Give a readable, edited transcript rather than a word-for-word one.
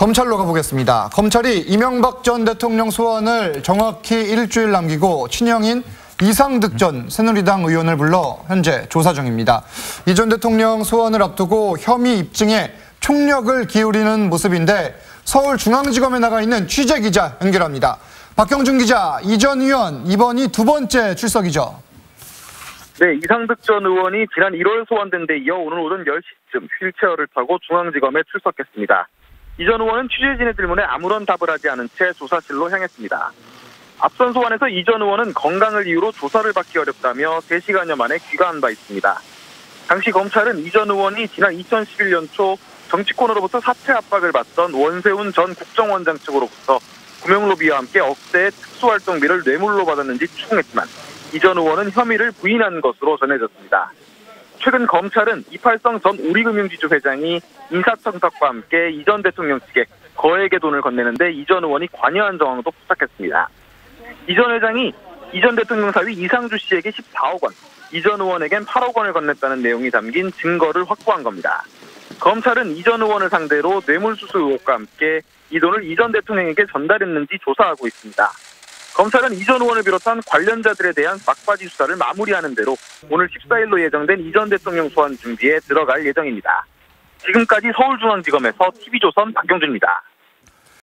검찰로 가보겠습니다. 검찰이 이명박 전 대통령 소환을 정확히 일주일 남기고 친형인 이상득 전 새누리당 의원을 불러 현재 조사 중입니다. 이 전 대통령 소환을 앞두고 혐의 입증에 총력을 기울이는 모습인데 서울중앙지검에 나가 있는 취재기자 연결합니다. 박경준 기자, 이 전 의원 이번이 두 번째 출석이죠? 네, 이상득 전 의원이 지난 1월 소환된 데 이어 오늘 오전 10시쯤 휠체어를 타고 중앙지검에 출석했습니다. 이 전 의원은 취재진의 질문에 아무런 답을 하지 않은 채 조사실로 향했습니다. 앞선 소환에서 이 전 의원은 건강을 이유로 조사를 받기 어렵다며 3시간여 만에 귀가한 바 있습니다. 당시 검찰은 이 전 의원이 지난 2011년 초 정치권으로부터 사퇴 압박을 받던 원세훈 전 국정원장 측으로부터 구명로비와 함께 억대의 특수활동비를 뇌물로 받았는지 추궁했지만 이 전 의원은 혐의를 부인한 것으로 전해졌습니다. 최근 검찰은 이팔성 전 우리금융지주 회장이 인사청탁과 함께 이 전 대통령 측에 거액의 돈을 건네는데 이 전 의원이 관여한 정황도 포착했습니다. 이 전 회장이 이 전 대통령 사위 이상주 씨에게 14억 원, 이 전 의원에겐 8억 원을 건넸다는 내용이 담긴 증거를 확보한 겁니다. 검찰은 이 전 의원을 상대로 뇌물수수 의혹과 함께 이 돈을 이 전 대통령에게 전달했는지 조사하고 있습니다. 검찰은 이 전 의원을 비롯한 관련자들에 대한 막바지 수사를 마무리하는 대로 오늘 14일로 예정된 이 전 대통령 소환 준비에 들어갈 예정입니다. 지금까지 서울중앙지검에서 TV조선 박경준입니다.